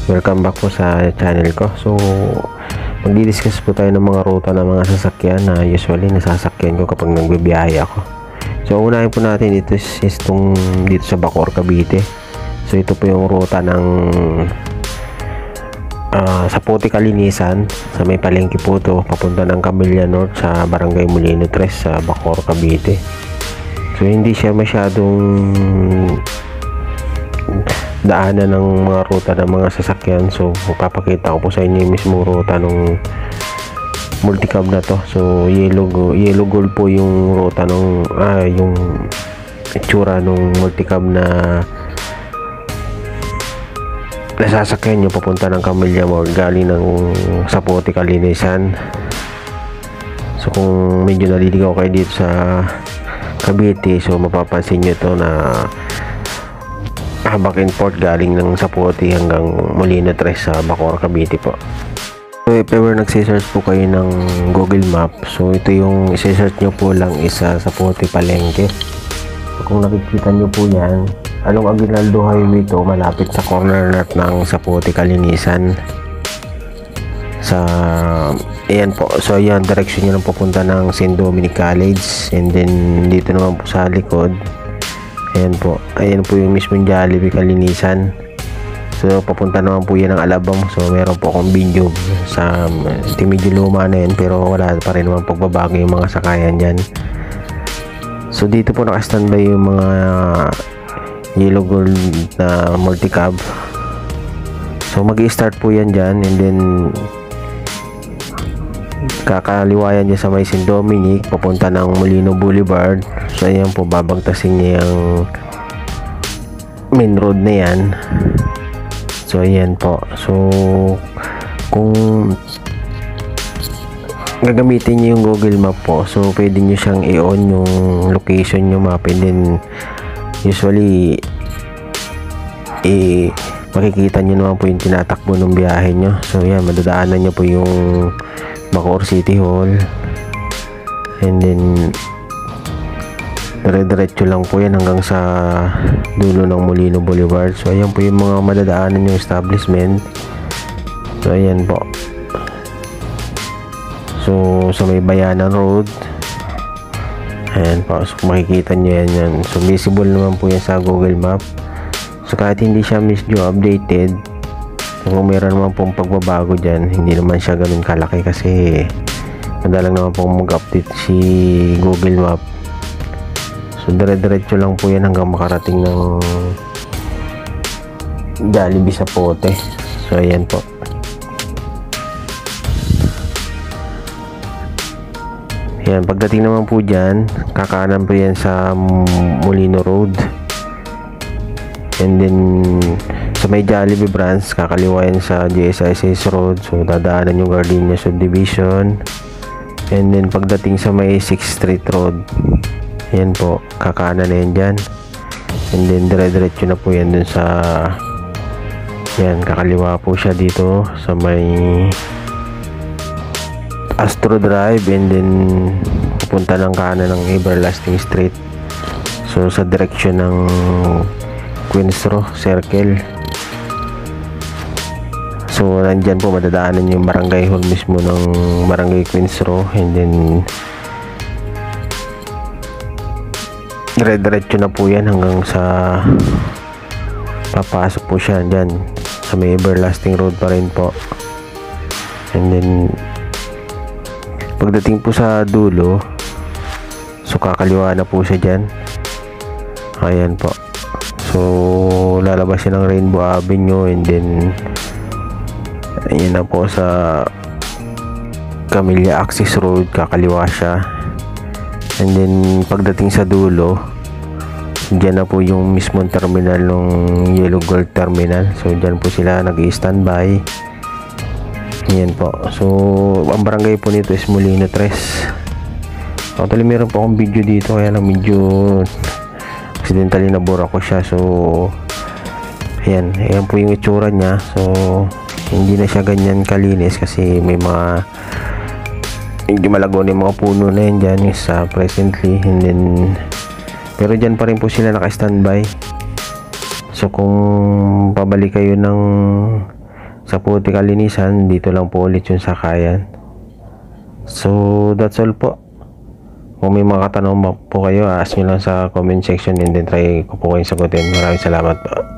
Welcome back po sa channel ko. So, magdi-discuss po tayo ng mga ruta ng mga sasakyan na usually nasasakyan ko kapag nagbibiyahe ako. So, unahin po natin ito is itong dito sa Bacoor, Cavite. So, ito po yung ruta ng sa Puti Kalinisan, sa may palengke po ito, papunta ng Camilla North sa Barangay Molino 3 sa Bacoor, Cavite. So, hindi siya masyadong daanan ng mga ruta ng mga sasakyan. So papakita ko po sa inyo yung mismo ruta ng multicab na to. So yellow gold po yung ruta ng yung itsura ng multicab na nasasakyan nyo papunta ng Camilla Mall galing ng sa Puti Kalinisan. So kung medyo naliligaw kayo dito sa Cavite, so mapapansin nyo to na back and forth galing ng sa Puti hanggang Molino 3 sa Bacoor, Cavite po. So if ever nagsisearch po kayo ng Google Map, so ito yung i-search nyo po lang isa sa Puti Palengke. So kung nakikita nyo po yan, along Aguinaldo Highway to, malapit sa corner north ng sa Puti Kalinisan. Sa ayan po, so ayan, direction nyo lang pupunta ng St. Dominic College, and then dito naman po sa likod, ayan po yung mismong Jollibee Kalinisan. So papunta naman po yan ng Alabang. So meron po akong video sa medyo luma na yan, pero wala pa rin naman pagbabago yung mga sakayan dyan. So dito po naka-standby yung mga yellow gold na multicab. So mag-i-start po yan dyan, and then kakaliwayan niya sa may St. Dominic papunta ng Molino Boulevard. So ayan po, babagtasin niya yung main road na yan. So ayan po, so kung gagamitin niyo yung Google Map po, so pwede niyo siyang i-on yung location nyo map, and then usually makikita niyo naman po yung tinatakbo ng biyahe nyo. So ayan, madadaanan niyo po yung Bacoor City Hall, and then dire-diretso lang po yan hanggang sa dulo ng Molino Boulevard. So ayan po yung mga madadaanan yung establishment. So ayan po, so sa may Bayanan Road, ayan po, so makikita nyo yan. So visible naman po yan sa Google Map. So kahit hindi siya medyo updated, kung meron naman pong pagbabago dyan, hindi naman siya ganun kalaki kasi madalang naman pong mag-update si Google Map. So dire-diretso lang po yan hanggang makarating ng Jollibee sa Puti. So ayan po, yan, pagdating naman po dyan, kakanan po yan sa Molino Road, and then sa may Jollibee branch, kakaliwa yan sa GSIS Road. So dadaanan yung Gardenia Subdivision, and then pagdating sa may 6th Street Road, yan po, kakanan na yan dyan, and then dire-diretso na po yan dun sa yan, kakaliwa po siya dito sa may Astro Drive, and then pupunta ng kanan ng Everlasting Street. So sa direksyon ng Queens Row Circle. So nandyan po madadaanan yung barangay hall mismo ng Barangay Queens Row, and then dire-diretso na po yan hanggang sa papasok po siya dyan sa may Everlasting Road pa rin po. And then pagdating po sa dulo, so kakaliwa na po siya dyan. Ayan po, so lalabas siya ng Rainbow Avenue, and then ayan na po sa Camilla Access Road, kakaliwa siya. And then pagdating sa dulo, dyan na po yung mismong terminal ng Yellow Gold Terminal. So dyan po sila nag-i-standby. Yan po, so ang barangay po nito is Molino 3. Actually meron po akong video dito, kaya lang medyo accidentally nabura ko siya. So ayan po yung itsura niya. So hindi na siya ganyan kalinis kasi may mga hindi malago na yung mga puno na yan dyan is presently, and then pero dyan pa rin po sila naka-standby. So kung pabalik kayo ng puti kalinisan, dito lang po ulit yung sakayan. So that's all po. Kung may mga katanong po kayo, ask nyo lang sa comment section and then try ko po kayong sagutin. Maraming salamat po.